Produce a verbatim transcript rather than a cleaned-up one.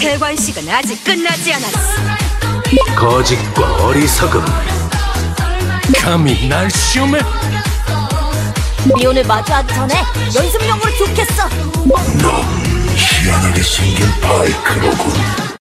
개관식은 아직 끝나지 않았어. 거짓과 어리석음, 감히 날 시험해? 미온을 마주하기 전에 연습용으로 좋겠어. 넌 희한하게 생긴 바이크로군.